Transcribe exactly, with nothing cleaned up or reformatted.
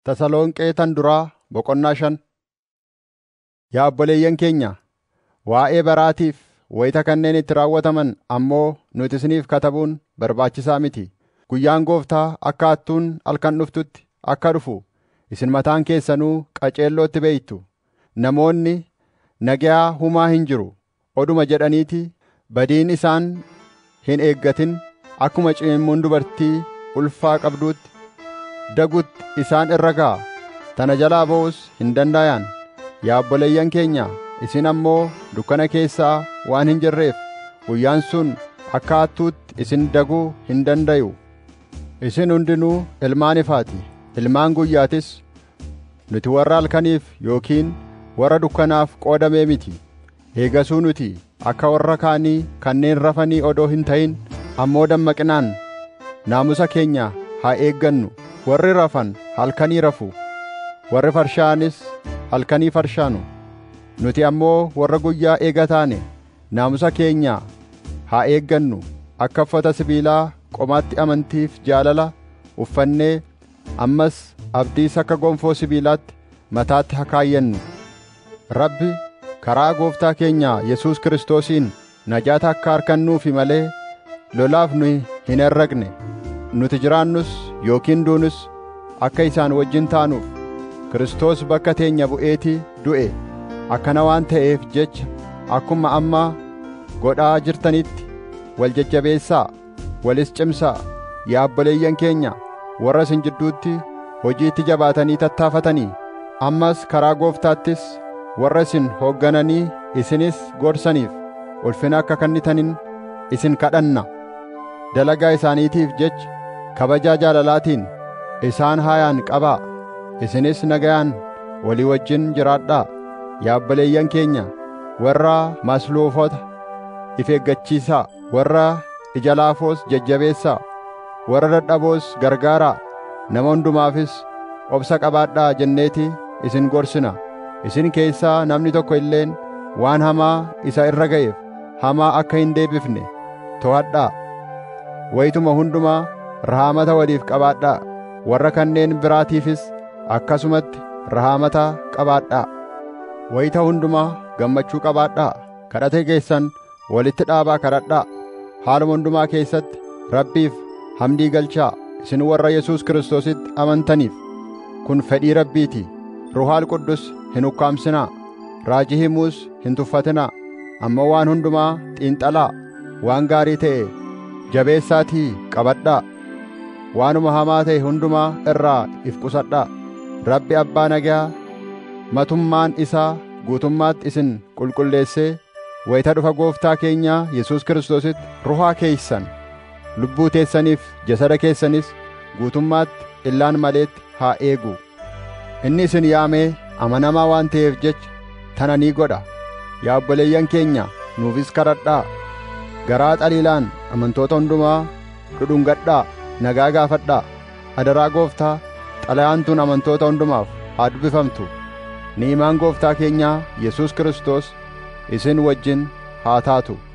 Tasaloniqeetan duraa boqonnaa shan. Yaa obboleeyyan keenya, waa'ee baraatiif wayita kanneen itti raawwataman ammoo nuti isiniif katabuun barbaachisaa miti. Guyyaan Gooftaa akka hattuun halkan dhuftutti akka dhufu isin mataan keessanuu qaceellootti beeytu. Namoonni nagayaa humaa hin jiru oduma jedhaniiti badiin isaan hin eeggatin akkuma cimimmuun dubartii ulfaa qabduutti dagutti isaan irra ga'a. Tana jalaa ba'uus hin dandayan. Yaa obboleeyyan keenya, isin ammoo dukkana keessaa waan hin jirreef guyyaan sun akka hattuutti isin daguu hin dandayu. Isin hundinuu ilmaan ifaati, ilmaan guyyaatis. Nuti warra halkaniif yookiin warra dukkanaaf qoodamee miti. Eegasuu nuti akka warra kaanii kanneen rafanii odoo hin ta'in ammoo dammaqinaan naamusa keenya haa eeggannu. Warri rafan halkanii rafu, warri farshaanis halkanii farshaanu. Nuti ammoo warra guyyaa eega taane naamusa keenya haa eeggannu. Akka uffata sibiilaa qomaatti amantiif jaalala uffannee ammas abdiis akka gonfoo sibiilaatti mataatti haa kaayyannu. Rabbi karaa Gooftaa keenya Yesuus Kiristoosiin najaata akka harkannuufi malee lolaaf nu hin herregne. Nuti jiraannus yookiin duunus akka isaan wajjin taanuuf Kiristoos bakka teenya bu'eetii du'e. Akkana waan ta'eef jecha akkuma amma godhaa jirtanitti wal jajjabeessaa, walis cimsaa. Yaa obboleeyyan keenya, warra isin jidduutti hojiitti jabaatanii tattaafatanii ammas karaa Gooftaattis warra isin hooggananii isinis gorsaniif ulfina akka kennitaniin isin kadhanna. Dalagaa isaaniitiif jecha kabajaa jaalalaatiin isaan haayaan qabaa. Isinis nagayaan walii wajjin jiraadhaa. Yaa obboleeyyan keenya, warra masluufota if eeggachiisaa, warra ija laafoos jajjabeessaa, warra dadhaboos gargaaraa. Nama hundumaafis obsa qabaadhaa jenneeti isin gorsina. Isin keessaa namni tokko illeen waan hamaa isa irra ga'eef hamaa akka hin deebifne to'adhaa. Wayituma hundumaa rahaamata waliif qabaadhaa. Warra kanneen biraatiifis akkasumatti rahaamata qabaadhaa. Wayita hundumaa gammachuu qabaadhaa. Kadhata keessan walitti dhaabaa kadhadhaa. Haaluma hundumaa keessatti Rabbiif hamdii galchaa. Isin warra Yesuus Kiristoositti amantaniif kun fedhii Rabbiiti. Ruhaal Quddus hin ukkaamsinaa. Raajii himuus hin tuffatinaa. Amma waan hundumaa xiinxalaa. Waan gaarii ta'e jabeessaatii qabadhaa. Waanuma hamaa ta'e hundumaa irraa if qusadhaa. Rabbi abbaa nagaa matummaan isaa guutummaatti isin qulqulleessee wayita dhufa Gooftaa keenya Yesuus Kiristoositti ruhaa keessan, lubbuu teessaniif jasada keessanis guutummaatti illaan maleetti haa eegu. Inni isin yaamee amanamaa waan ta'eef jecha tana ni godha. Yaa obboleeyyan keenya, nuufis kadhadhaa. Garaa xaliilaan amantoota hundumaa dhudhungadhaa. Nagaa gaafadhaa. Adaraa Gooftaa, xalayaan tun amantoota hundumaaf haa dubbifamtu. Ni'imaan Gooftaa keenyaa Yesuus Kiristoos isin wajjin haa taatu.